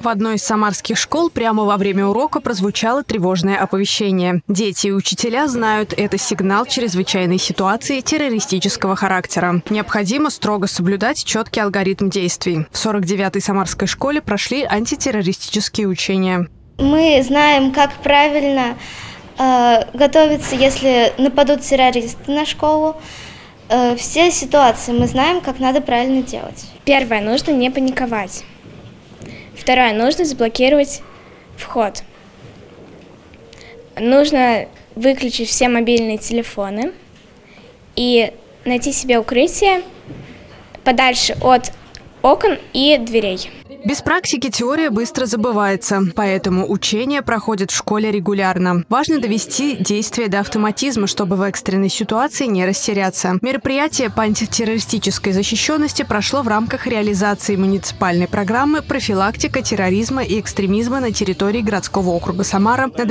В одной из самарских школ прямо во время урока прозвучало тревожное оповещение. Дети и учителя знают, это сигнал чрезвычайной ситуации террористического характера. Необходимо строго соблюдать четкий алгоритм действий. В 49-й самарской школе прошли антитеррористические учения. Мы знаем, как правильно готовиться, если нападут террористы на школу. Все ситуации мы знаем, как надо правильно делать. Первое, нужно не паниковать. Второе, нужно заблокировать вход. Нужно выключить все мобильные телефоны и найти себе укрытие подальше от окон и дверей. Без практики теория быстро забывается, поэтому учения проходят в школе регулярно. Важно довести действие до автоматизма, чтобы в экстренной ситуации не растеряться. Мероприятие по антитеррористической защищенности прошло в рамках реализации муниципальной программы «Профилактика терроризма и экстремизма на территории городского округа Самара» на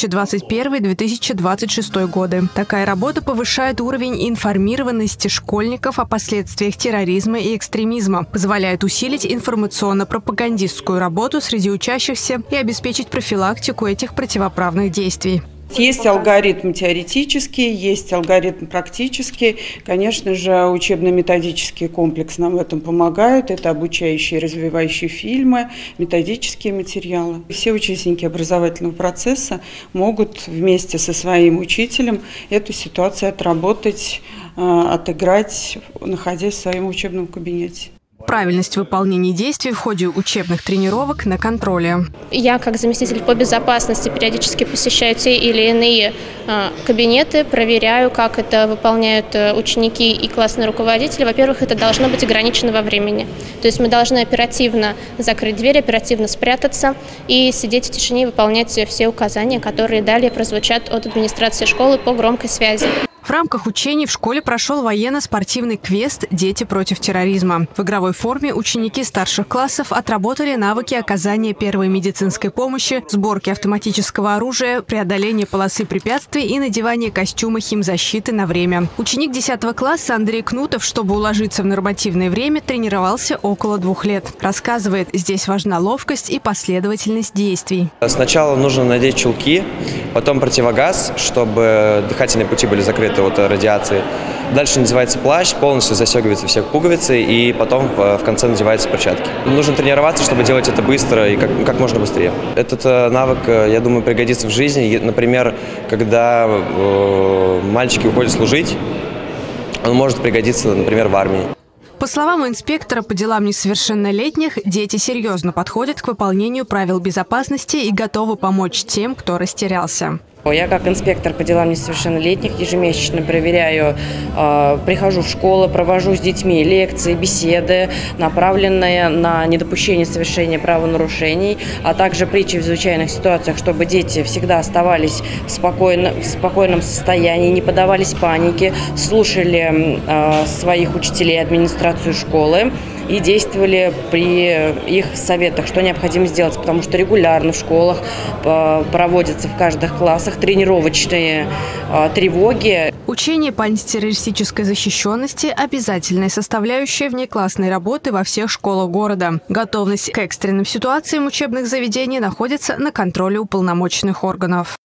2021-2026 годы. Такая работа повышает уровень информированности школьников о последствиях терроризма и экстремизма, позволяет усилить информационно-пропагандистскую работу среди учащихся и обеспечить профилактику этих противоправных действий. Есть алгоритм теоретический, есть алгоритм практический. Конечно же, учебно-методический комплекс нам в этом помогает. Это обучающие и развивающие фильмы, методические материалы. Все участники образовательного процесса могут вместе со своим учителем эту ситуацию отработать, отыграть, находясь в своем учебном кабинете. Правильность выполнения действий в ходе учебных тренировок на контроле. Я, как заместитель по безопасности, периодически посещаю те или иные кабинеты, проверяю, как это выполняют ученики и классные руководители. Во-первых, это должно быть ограничено во времени. То есть мы должны оперативно закрыть дверь, оперативно спрятаться и сидеть в тишине и выполнять все указания, которые далее прозвучат от администрации школы по громкой связи. В рамках учений в школе прошел военно-спортивный квест «Дети против терроризма». В игровой форме ученики старших классов отработали навыки оказания первой медицинской помощи, сборки автоматического оружия, преодоления полосы препятствий и надевания костюма химзащиты на время. Ученик 10 класса Андрей Кнутов, чтобы уложиться в нормативное время, тренировался около 2 лет. Рассказывает, здесь важна ловкость и последовательность действий. Сначала нужно надеть чулки, потом противогаз, чтобы дыхательные пути были закрыты от радиации. Дальше надевается плащ, полностью застегиваются все пуговицы и потом в конце надеваются перчатки. Нужно тренироваться, чтобы делать это быстро и как можно быстрее. Этот навык, я думаю, пригодится в жизни. Например, когда мальчики уходят служить, он может пригодиться, например, в армии. По словам инспектора по делам несовершеннолетних, дети серьезно подходят к выполнению правил безопасности и готовы помочь тем, кто растерялся. Я как инспектор по делам несовершеннолетних ежемесячно проверяю, прихожу в школу, провожу с детьми лекции, беседы, направленные на недопущение совершения правонарушений, а также при чрезвычайных ситуациях, чтобы дети всегда оставались в спокойном состоянии, не поддавались панике, слушали своих учителей, администрацию школы и действовали при их советах, что необходимо сделать, потому что регулярно в школах проводятся в каждых классах тренировочные тревоги. Учение по антитеррористической защищенности – обязательная составляющая внеклассной работы во всех школах города. Готовность к экстренным ситуациям учебных заведений находится на контроле уполномоченных органов.